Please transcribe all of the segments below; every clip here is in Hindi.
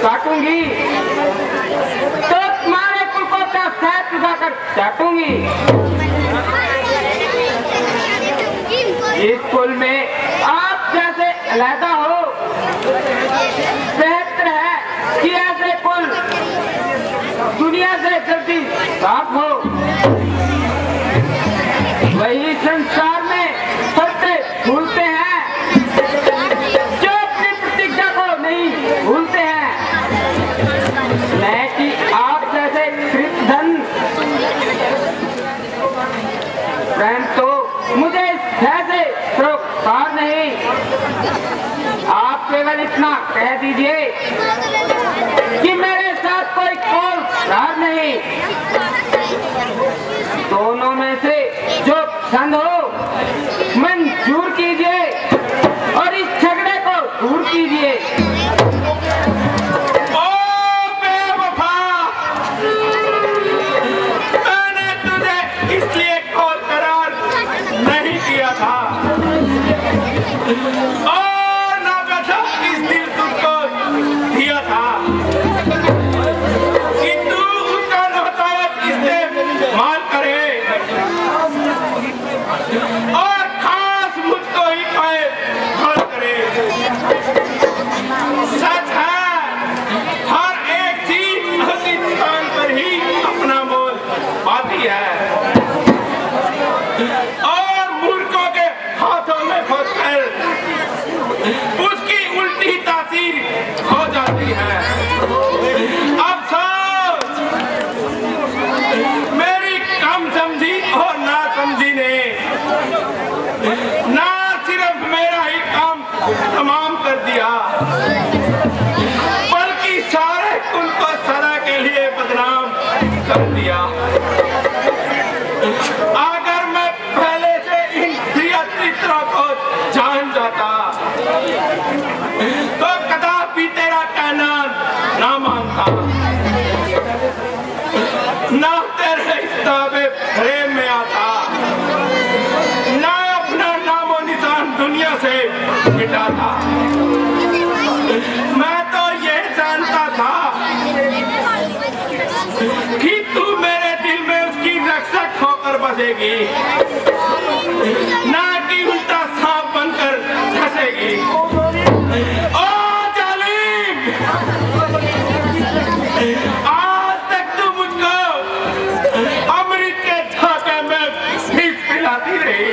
काटूंगी तो तुम्हारे कुल को क्या शहद चुकाकर चाटूंगी। इस कुल में आप जैसे अलहदा हो, बेहतर है कि ऐसे कुल दुनिया से जल्दी साफ हो। वही संसार में फलते फूलते हैं जो अपनी प्रतिज्ञा को नहीं भूलते हैं। मैं कि आप जैसे कृतधन प्रेम तो मुझे ऐसे सरोकार नहीं। आप केवल इतना कह दीजिए कि मेरे साथ कोई कौन प्यार नहीं। दोनों में से जो पसंद हो मंजूर कीजिए और इस झगड़े को दूर कीजिए। ओ बेवफा, मैंने तुझे इसलिए कॉल करार नहीं किया था और ना बेटा इस दिल तुझको दिया था कि तू उसका नौतावत इस्तेमाल करे और खास मुझको ही पाए कॉल करे। सच है, हर एक चीज उसी स्थान पर ही अपना मोल पाती है और मूर्खों के हाथों में फंसकर उसकी उल्टी तासीर हो जाती है। अब सोच, मेरी कम समझी और ना समझी ने ना सिर्फ मेरा ही काम तमाम कर दिया बल्कि सारे कुल को सदा के लिए बदनाम कर दिया। अगर मैं पहले से इन प्रियत्रों को जान जाता तो कदापि तेरा कहना ना मानता, ना तेरे इस्ताबे प्रेम में आता, ना अपना नामो निशान दुनिया से मिटाता। मैं तो ये जानता था कि तू मेरे दिल में उसकी रक्षक होकर बसेगी, ना कि उल्टा सांप बनकर फंसेगी। ओ जालिम, आज तक तू मुझको अमृत के झाके में फीस पिलाती रही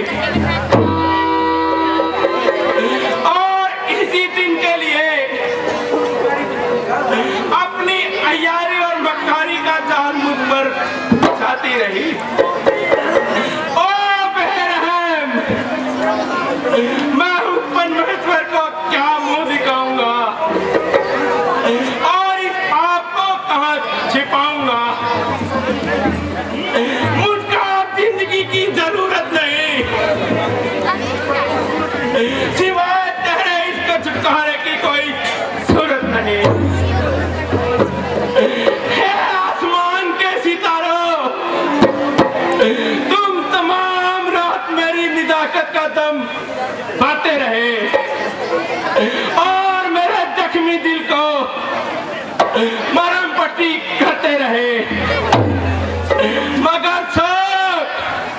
और इसी दिन के लिए अपनी अय्यारी और मक्कारी का जाल मुझ पर बिछाती रही। ओ बेरहम, मैं उस परमेश्वर को क्या मुंह दिखाऊंगा और इस पाप को कहां छिपाऊंगा। मुझको अब जिंदगी की जरूरत नहीं, सिवाय तेरे इसको छुटकारे की कोई सूरत नहीं। हे आसमान के सितारों, तुम तमाम रात मेरी निजाकत का दम बांटते रहे और मेरे जख्मी दिल को मरहम पट्टी करते रहे, मगर सोच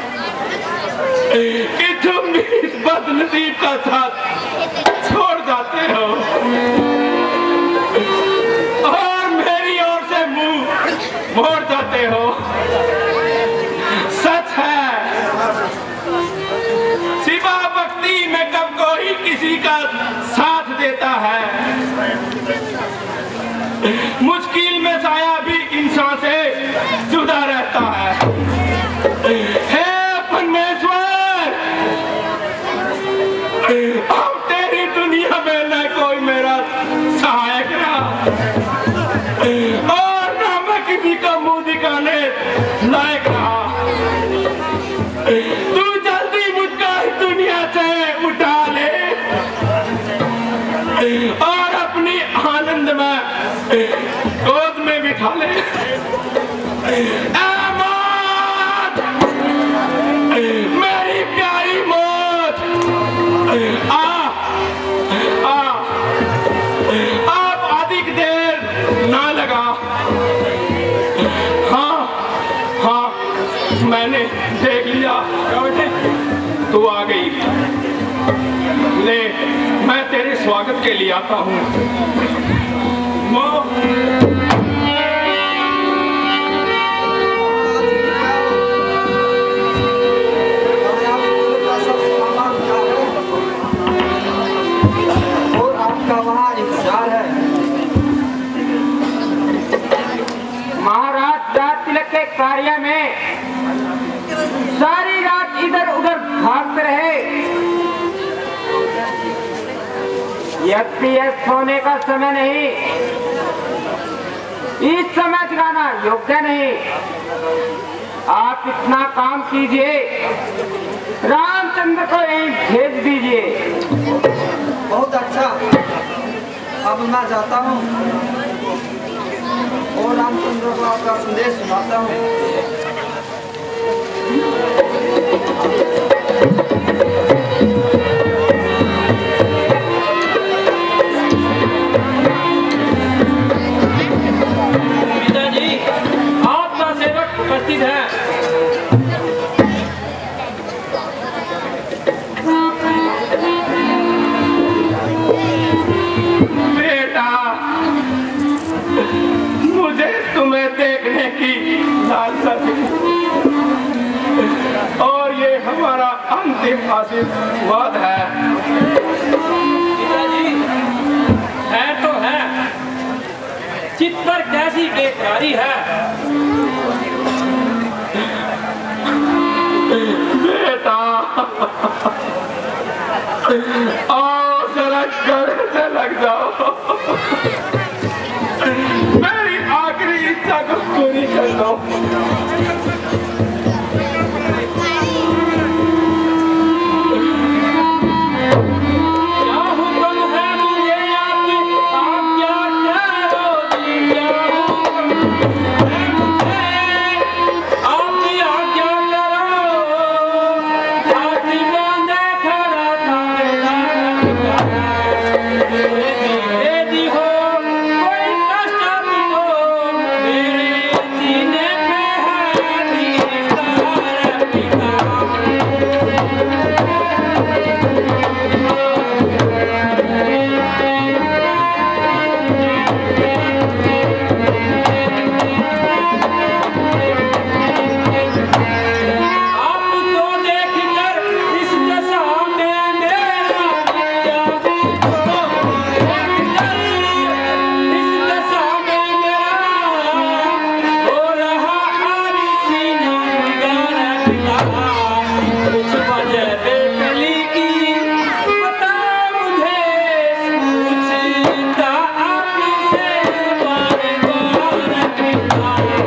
कि तुम इस बदनसीब का साथ छोड़ जाते हो और मेरी ओर से मुंह मोड़ जाते हो। सच है, सिवा भक्ति में कब कोई किसी का साथ देता है। मुश्किल में साया भी इंसान से जुदा रहता है। हे परमेश्वर, अब तेरी दुनिया में न कोई मेरा सहायक रहा और न मैं किसी का मुंह दिखाने लायक रहा। तू जल्दी मुझको इस दुनिया से उठा ले और अपनी आनंद में गोद में बिठा ले। मौत, मेरी प्यारी मौत, आप अधिक देर के लिए आता हूँ। माँ, और आपका वहाँ इंतजार है। महाराज राज तिलक के कार्य में सारी रात इधर उधर भागते रहे। यह सोने का समय नहीं, इस समय जगाना योग्य नहीं। आप इतना काम कीजिए, रामचंद्र को यहीं भेज दीजिए। बहुत अच्छा, अब मैं जाता हूँ और रामचंद्र को आपका संदेश सुनाता हूँ। पिताजी, आपका सेवक उपस्थित है। मुझे तुम्हें देखने की लालसा थी और ये हमारा अंतिम आशीर्वाद है। पिताजी, है तो है, चित्त पर कैसी बेकरारी है। बेटा, आओ जरा गले से लग जाओ, मेरी आखिरी इच्छा को पूरी कर दो। क्या हुक्म है मुझे आपकी, आप क्या करो जी, क्या हुक्म है मुझे, आपकी आज्ञा करो। हाथी बांधे खड़ा था, यदि हो कोई कष्ट आपको, मेरे सीने पे है दीदार पिता। आपको देखकर इस दशा में मेरा क्या, देखकर इस दशा में मेरा हो रहा सीना गाना पिता। कुछ वजह बेटली की बता मुझे, पूछता आपसे बार बार पिता।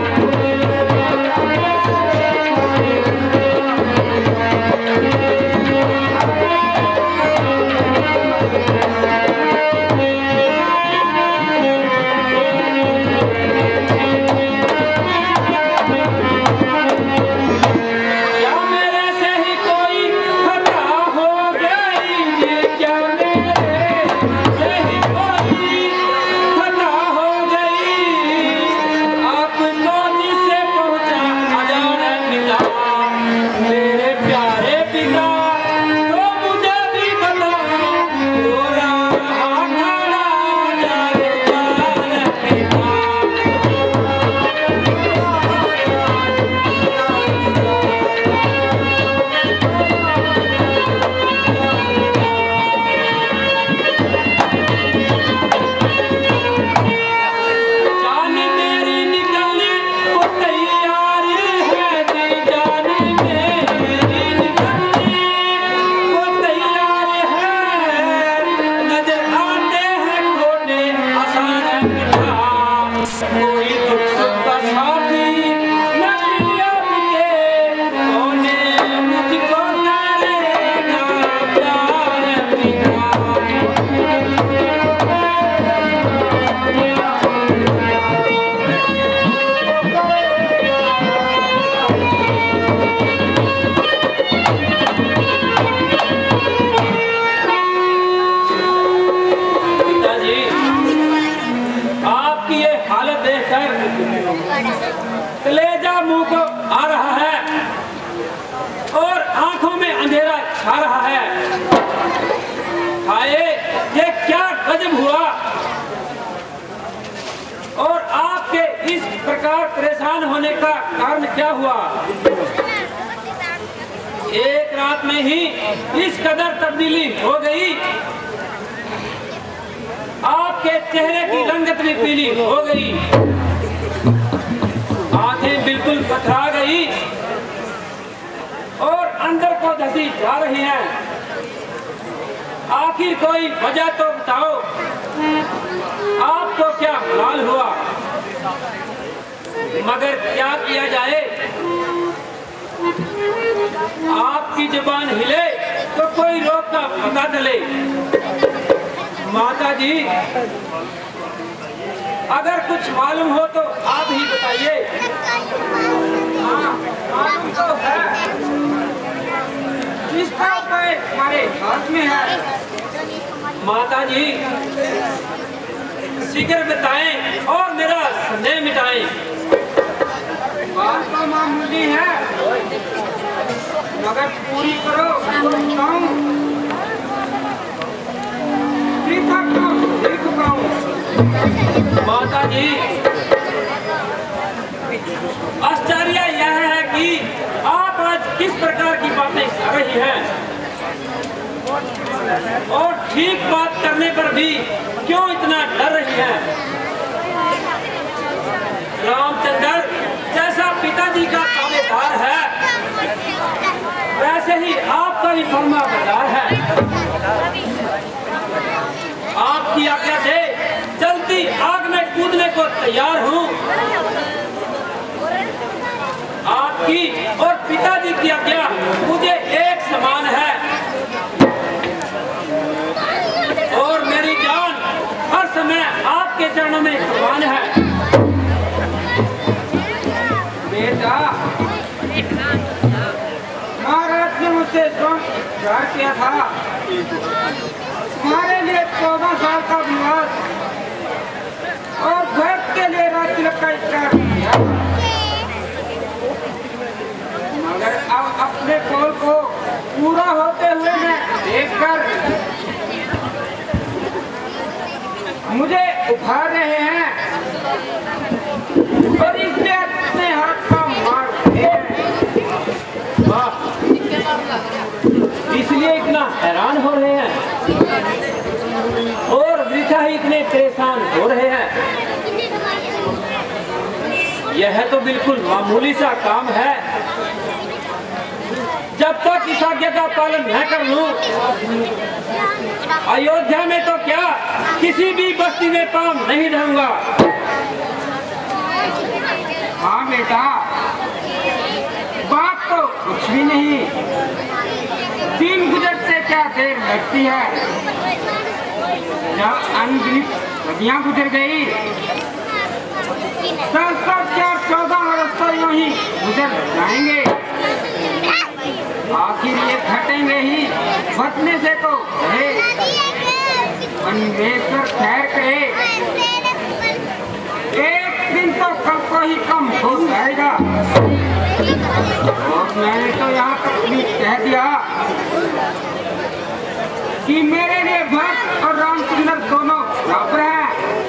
क्या मेरे से ही कोई खता हो गई, क्या मेरे से ही कोई खता हो गई, आपको जिससे पहुंचा अजान पिता। मेरे प्यारे पिता, तो मुझे भी बता, तो रहा खड़ा जाए पिता। जान मेरी निकलने को तैयार है जी, जान मेरी निकलने को तैयार है। नजर आते हैं खोने आसान पिता, कोई दुख सुख का साथी न मिला मुझे, कोने मुझको करेगा प्यार पिता। पिताजी, आपकी ये हालत देखकर कलेजा मुंह को आ रहा है और आंखों में अंधेरा छा रहा है। हाय, ये क्या ताज्जुब हुआ और आपके इस प्रकार परेशान होने का कारण क्या हुआ? एक रात में ही इस कदर तब्दीली हो गई, आपके चेहरे की रंगत भी पीली हो गई, आंखें बिल्कुल पथरा गई और अंदर को धसी जा रही हैं। आखिर कोई वजह तो बताओ, आपको क्या मलाल हुआ? मगर क्या किया जाए, आपकी जुबान हिले तो कोई रोक का पता चले। माता जी, अगर कुछ मालूम हो तो आप ही बताइए। मालूम तो है, इसका उपाय हमारे हाथ में है। माता जी, शीघ्र बताएं और मेरा संदेह मिटाएं। बात तो मामूली है, मगर पूरी करो तो बताऊं, पृथा को नहीं चुकाऊं। माता जी, आश्चर्य यह है कि आप आज किस प्रकार की बातें कर रही हैं और ठीक बात करने पर भी क्यों इतना डर रही हैं? रामचंद्र जैसा पिताजी का ताबेदार है, वैसे ही आपका भी फरमाबरदार है। आपकी आज्ञा से चलती आग में कूदने को तैयार हूँ। आपकी और पिताजी की आज्ञा मुझे एक समान है और मेरी जान हर समय आपके चरणों में कुर्बान है। बेटा, महाराज ने मुझसे प्यार किया था, तुम्हारे लिए 14 साल का विवाद और घर के लिए राज तिलक का इकरार किया, मगर अब अपने कौल को पूरा होते हुए मैं देखकर मुझे उभार रहे हैं और इसलिए अपने हाथ का मार रहे हैं। वाह, इसलिए इतना हैरान हो रहे हैं और वृथा ही इतने परेशान हो रहे हैं। यह तो बिल्कुल मामूली सा काम है। जब तक इस आज्ञा का पालन न कर लूं, अयोध्या में तो क्या किसी भी बस्ती में पाँव नहीं रहूंगा। हाँ बेटा, बात तो कुछ भी नहीं, दिन गुजरते क्या देर लगती है। जब अनगिनत सदियां गुजर गई, 14 वर्ष तो यूं ही गुजर जाएंगे। आखिर ये घटेंगे ही, बचने से तो रहे, अन्वेषण खैर करे। एक दिन तो कल को ही कम हो जाएगा और मैंने तो यहाँ तक भी कह दिया कि मेरे लिए भरत और रामचंद्र दोनों बराबर हैं।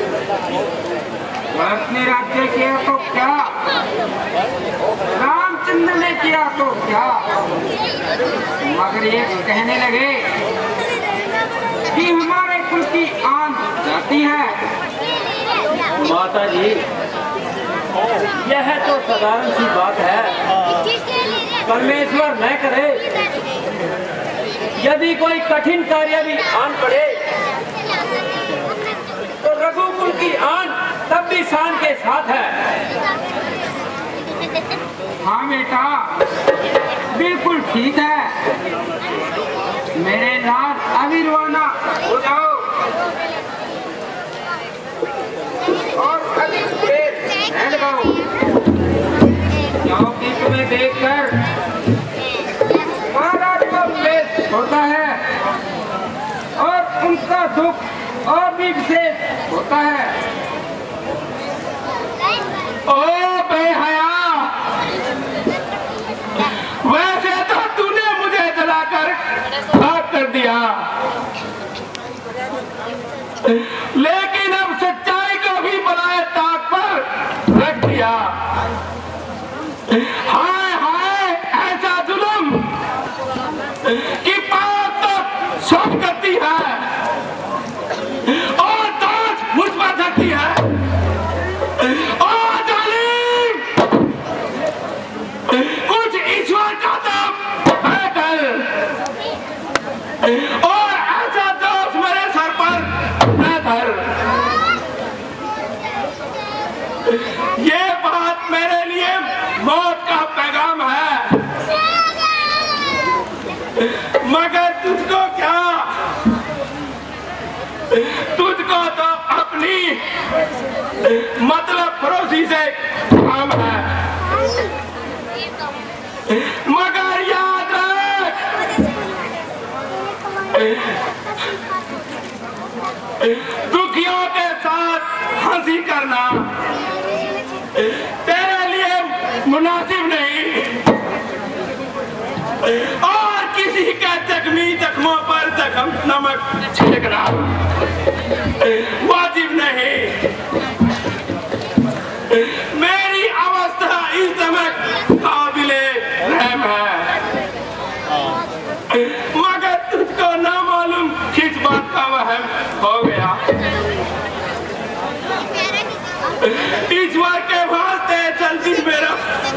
भरत ने राज्य किया तो क्या, रामचंद्र ने किया तो क्या, मगर ये कहने लगे कि हमारे कुल की आन जाती है। माता जी, यह तो साधारण सी बात है, परमेश्वर न करे यदि कोई कठिन कार्य भी आन पड़े तो रघुकुल की आन तब भी शान के साथ है। हाँ बेटा, बिल्कुल ठीक है। मेरे लाल अभी रवाना हो जाओ और अभी देर न लगाओ, क्योंकि तुम्हें देखकर महाराज को क्लेश होता है और उनका दुख और भी विशेष होता है। ओ बेहया, वैसे तो तूने मुझे जलाकर खाक कर दिया, लेकिन अब सच्चाई को भी बनाए ताक पर रख दिया। हाय हाय ऐसा जुल्म कि बात तो सब करती है और दोष मुझ पर धरती है। और जालिम कुछ ईश्वर का दम है कल और ऐसा दोष मेरे सर पर न धर। ये बात मेरे लिए मौत का पैगाम है, मगर तुझको क्या, तुझको तो अपनी मतलब फरोशी से काम है। मगर याद रख दुखियों के साथ हंसी करना तेरे लिए मुनासिब नहीं और किसी का जख्मी जख्मों पर जख्म नमक छिड़कना वाजिब नहीं। मेरी अवस्था इस समय काबिले रहम है, मगर तुझको ना मालूम किस बात का वहम हो गया। ईश्वर के वास्ते जल्दी मेरा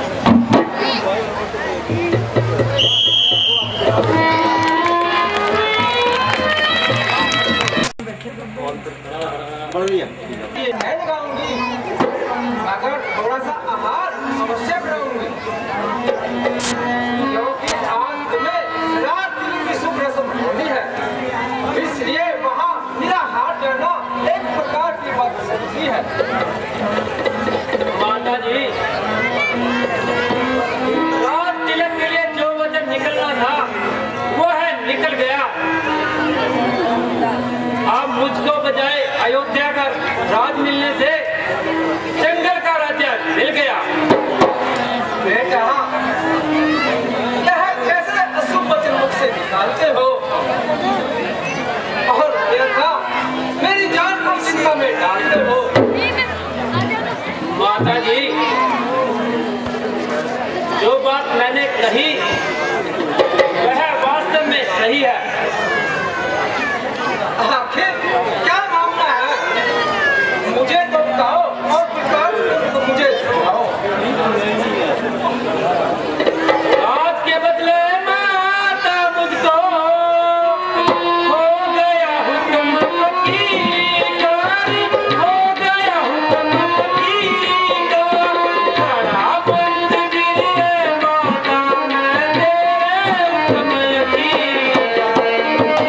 मगर थोड़ा सा आहार आवश्यक रहूंगी, क्योंकि आज तुम्हें रात दिन की शुभ रस्म होनी है, इसलिए वहाँ मेरा हाथ जाना एक प्रकार की बात सच्ची है। माता जी, रात तिलक के लिए जो वचन निकलना था वो है निकल गया। अब मुझको बजाय अयोध्या का राज मिलने से जंगल का राज्य मिल गया। बेटा, यह कैसे अशुभ वचन मुझसे निकालते हो और देखा मेरी जान को चिंता में डालते हो। माता जी, जो बात मैंने कही वह वास्तव में सही है। आखिर क्या मामला है, मुझे तो बताओ और विकास को मुझे सुनाओ। आज के बदले माता मुझको हो गया हुक्म फकीर, हो गया हुक्म फकीर, खड़ा बंद गिरे माता मैं तेरे हुक्म यकीर।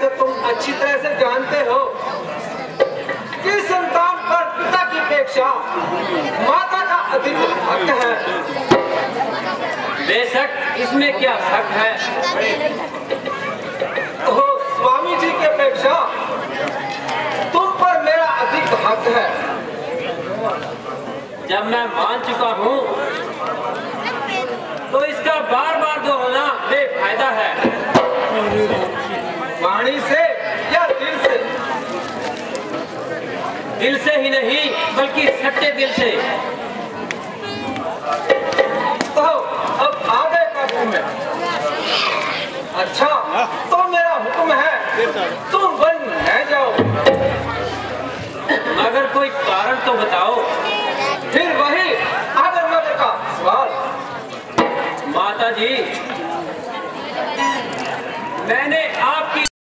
तो तुम अच्छी तरह से जानते हो कि संतान पर पिता की अपेक्षा माता का अधिक हक है। बेशक इसमें क्या शक है। तो स्वामी जी की अपेक्षा तुम पर मेरा अधिक हक है। जब मैं मान चुका हूँ तो इसका बार बार दोहराना बेफायदा है। वाणी से या दिल से? दिल से ही नहीं बल्कि सच्चे दिल से। तो अब आगे का हुक्म है। अच्छा तो मेरा हुक्म है तुम वन न जाओ। अगर कोई कारण तो बताओ। फिर वही अगर मगर का सवाल। माता जी, मैंने आपकी